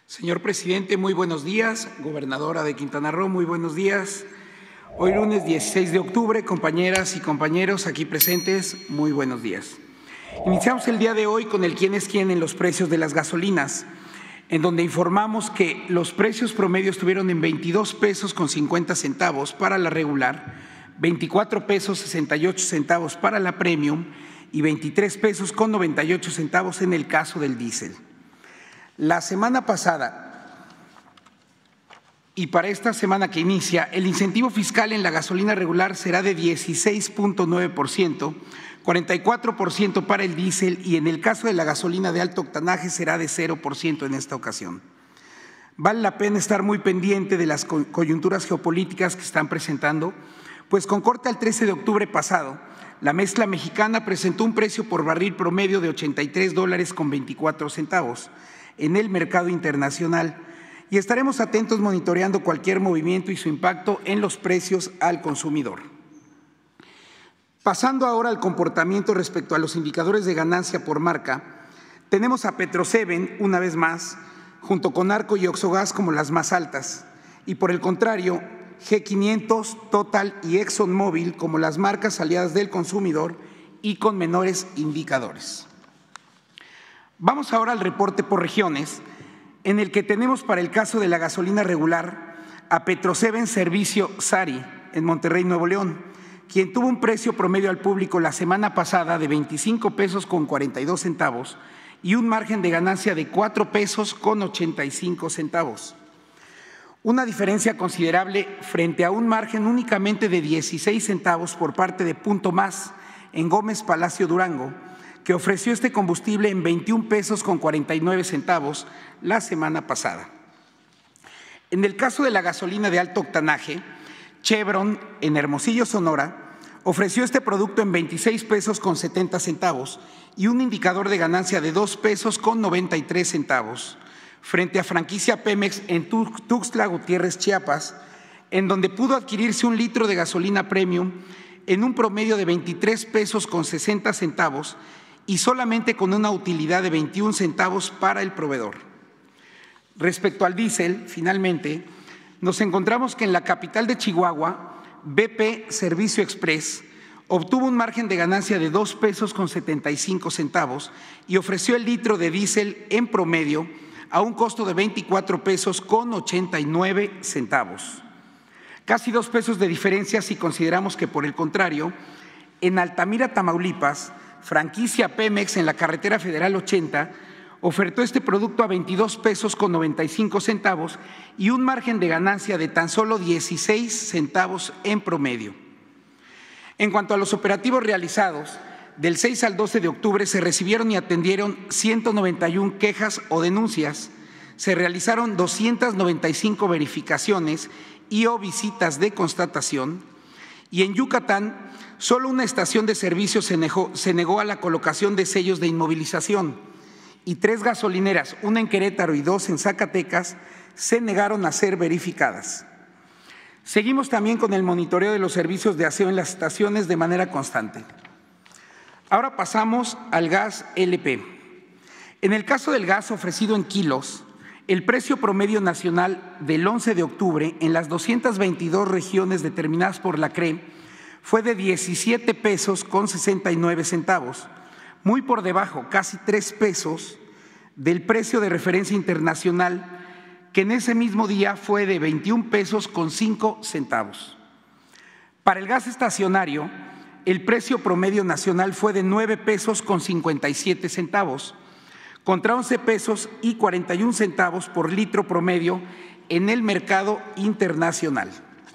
Señor presidente, muy buenos días. Gobernadora de Quintana Roo, muy buenos días. Hoy lunes 16 de octubre, compañeras y compañeros aquí presentes, muy buenos días. Iniciamos el día de hoy con el quién es quién en los precios de las gasolinas, en donde informamos que los precios promedios estuvieron en 22 pesos con 50 centavos para la regular, 24 pesos 68 centavos para la premium y 23 pesos con 98 centavos en el caso del diésel. La semana pasada y para esta semana que inicia, el incentivo fiscal en la gasolina regular será de 16.9%, 44% para el diésel y en el caso de la gasolina de alto octanaje será de 0% en esta ocasión. Vale la pena estar muy pendiente de las coyunturas geopolíticas que están presentando, pues con corte al 13 de octubre pasado, la mezcla mexicana presentó un precio por barril promedio de $83.24 en el mercado internacional y estaremos atentos monitoreando cualquier movimiento y su impacto en los precios al consumidor. Pasando ahora al comportamiento respecto a los indicadores de ganancia por marca, tenemos a Petro-7 una vez más, junto con Arco y Oxogas como las más altas, y por el contrario, G500, Total y ExxonMobil como las marcas aliadas del consumidor y con menores indicadores. Vamos ahora al reporte por regiones, en el que tenemos para el caso de la gasolina regular a Petro-7 Servicio Sari en Monterrey, Nuevo León, quien tuvo un precio promedio al público la semana pasada de 25 pesos con 42 centavos y un margen de ganancia de 4 pesos con 85 centavos. Una diferencia considerable frente a un margen únicamente de 16 centavos por parte de Punto Más en Gómez Palacio Durango, que ofreció este combustible en 21 pesos con 49 centavos la semana pasada. En el caso de la gasolina de alto octanaje, Chevron en Hermosillo, Sonora, ofreció este producto en 26 pesos con 70 centavos y un indicador de ganancia de 2 pesos con 93 centavos, frente a franquicia Pemex en Tuxtla Gutiérrez, Chiapas, en donde pudo adquirirse un litro de gasolina premium en un promedio de 23 pesos con 60 centavos y solamente con una utilidad de 21 centavos para el proveedor. Respecto al diésel, finalmente, nos encontramos que en la capital de Chihuahua, BP Servicio Express obtuvo un margen de ganancia de 2 pesos con 75 centavos y ofreció el litro de diésel en promedio a un costo de 24 pesos con 89 centavos. Casi 2 pesos de diferencia si consideramos que, por el contrario, en Altamira, Tamaulipas, franquicia Pemex en la carretera federal 80, ofertó este producto a 22 pesos con 95 centavos y un margen de ganancia de tan solo 16 centavos en promedio. En cuanto a los operativos realizados, del 6 al 12 de octubre se recibieron y atendieron 191 quejas o denuncias, se realizaron 295 verificaciones y o visitas de constatación y en Yucatán solo una estación de servicio se negó a la colocación de sellos de inmovilización y 3 gasolineras, una en Querétaro y 2 en Zacatecas, se negaron a ser verificadas. Seguimos también con el monitoreo de los servicios de aseo en las estaciones de manera constante. Ahora pasamos al gas LP. En el caso del gas ofrecido en kilos, el precio promedio nacional del 11 de octubre en las 222 regiones determinadas por la CRE fue de 17 pesos con 69 centavos, muy por debajo, casi 3 pesos, del precio de referencia internacional, que en ese mismo día fue de 21 pesos con 5 centavos. Para el gas estacionario, el precio promedio nacional fue de 9 pesos con 57 centavos, contra 11 pesos y 41 centavos por litro promedio en el mercado internacional.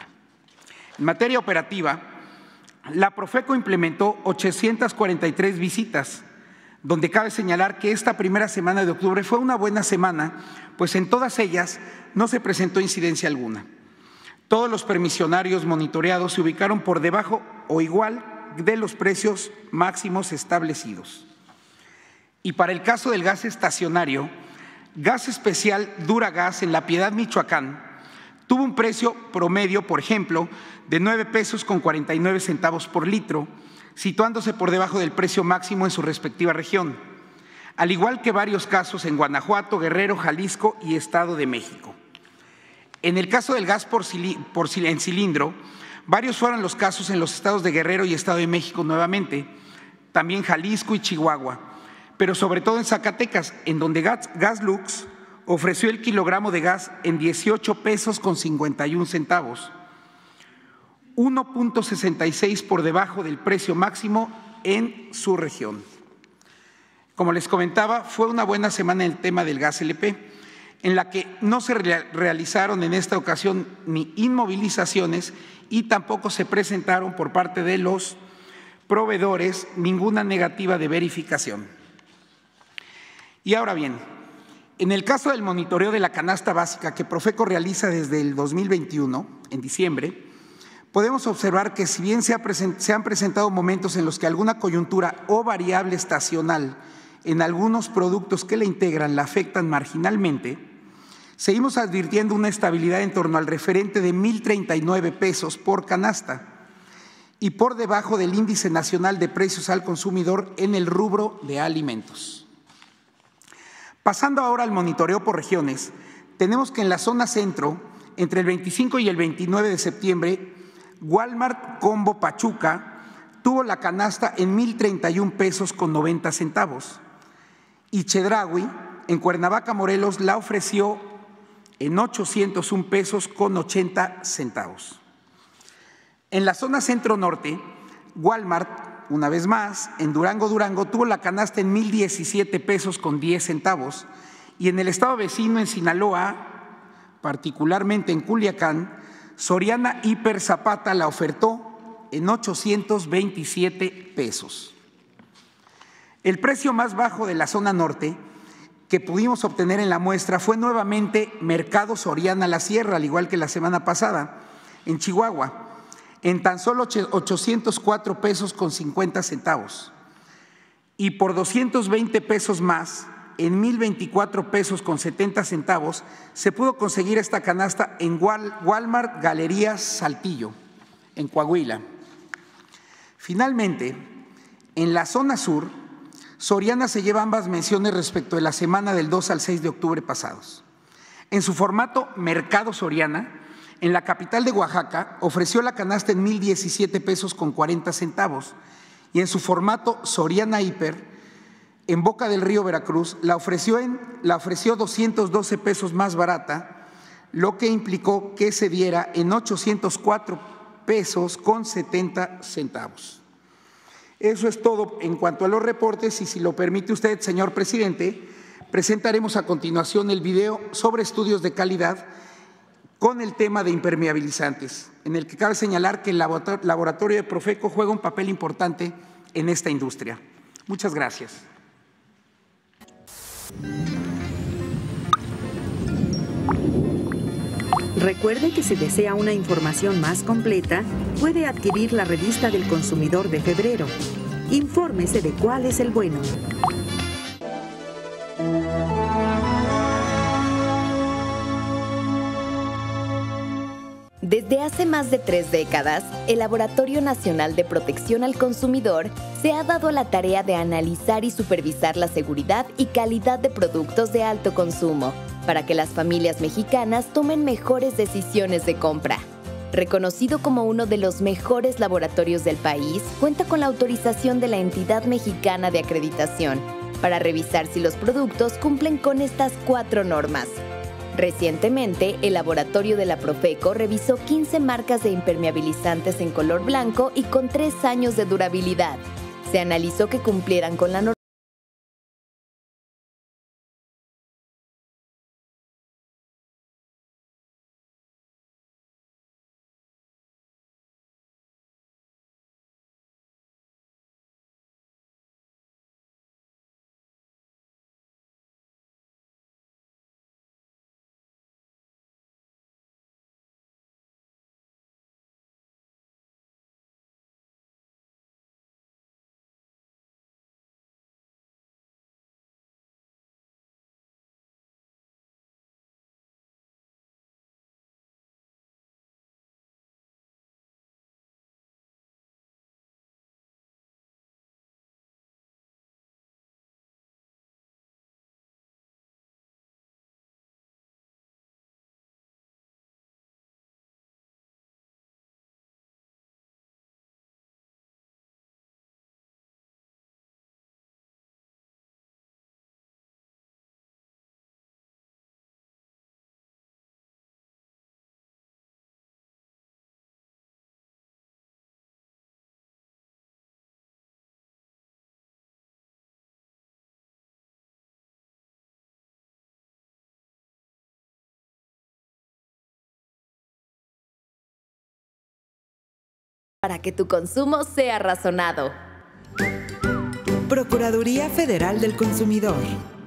En materia operativa, la Profeco implementó 843 visitas, donde cabe señalar que esta primera semana de octubre fue una buena semana, pues en todas ellas no se presentó incidencia alguna. Todos los permisionarios monitoreados se ubicaron por debajo o igual de los precios máximos establecidos. Y para el caso del gas estacionario, Gas Especial Duragas en La Piedad, Michoacán, tuvo un precio promedio, por ejemplo, de 9 pesos con 49 centavos por litro, situándose por debajo del precio máximo en su respectiva región. al igual que varios casos en Guanajuato, Guerrero, Jalisco y Estado de México. En el caso del gas en cilindro, varios fueron los casos en los estados de Guerrero y Estado de México nuevamente, también Jalisco y Chihuahua, pero sobre todo en Zacatecas, en donde Gaslux ofreció el kilogramo de gas en 18 pesos con 51 centavos, 1.66 por debajo del precio máximo en su región. Como les comentaba, fue una buena semana en el tema del gas LP, en la que no se realizaron en esta ocasión ni inmovilizaciones y tampoco se presentaron por parte de los proveedores ninguna negativa de verificación. Y ahora bien, en el caso del monitoreo de la canasta básica que Profeco realiza desde el 2021, en diciembre, podemos observar que si bien se han presentado momentos en los que alguna coyuntura o variable estacional en algunos productos que la integran la afectan marginalmente, seguimos advirtiendo una estabilidad en torno al referente de 1,039 pesos por canasta y por debajo del índice nacional de precios al consumidor en el rubro de alimentos. Pasando ahora al monitoreo por regiones, tenemos que en la zona centro, entre el 25 y el 29 de septiembre, Walmart Combo Pachuca tuvo la canasta en 1,031 pesos con 90 centavos y Chedraui en Cuernavaca, Morelos, la ofreció en 801 pesos con 80 centavos. En la zona centro-norte, Walmart, una vez más, en Durango, tuvo la canasta en 1,017 pesos con 10 centavos y en el estado vecino, en Sinaloa, particularmente en Culiacán, Soriana Hiper Zapata la ofertó en 827 pesos. El precio más bajo de la zona norte que pudimos obtener en la muestra fue nuevamente Mercado Soriana La Sierra, al igual que la semana pasada, en Chihuahua, en tan solo 804 pesos con 50 centavos. Y por 220 pesos más, en 1,024 pesos con 70 centavos, se pudo conseguir esta canasta en Walmart Galerías Saltillo, en Coahuila. Finalmente, en la zona sur, Soriana se lleva ambas menciones respecto de la semana del 2 al 6 de octubre pasados. En su formato Mercado Soriana, en la capital de Oaxaca, ofreció la canasta en 1,017 pesos con 40 centavos y en su formato Soriana Hiper, en Boca del Río, Veracruz, la ofreció 212 pesos más barata, lo que implicó que se diera en 804 pesos con 70 centavos. Eso es todo en cuanto a los reportes y si lo permite usted, señor presidente, presentaremos a continuación el video sobre estudios de calidad con el tema de impermeabilizantes, en el que cabe señalar que el laboratorio de Profeco juega un papel importante en esta industria. Muchas gracias. Recuerde que si desea una información más completa, puede adquirir la revista del consumidor de febrero. Infórmese de cuál es el bueno. Desde hace más de 3 décadas, el Laboratorio Nacional de Protección al Consumidor se ha dado a la tarea de analizar y supervisar la seguridad y calidad de productos de alto consumo, para que las familias mexicanas tomen mejores decisiones de compra. Reconocido como uno de los mejores laboratorios del país, cuenta con la autorización de la Entidad Mexicana de Acreditación para revisar si los productos cumplen con estas 4 normas. Recientemente, el laboratorio de la Profeco revisó 15 marcas de impermeabilizantes en color blanco y con 3 años de durabilidad. Se analizó que cumplieran con la norma para que tu consumo sea razonado. Procuraduría Federal del Consumidor.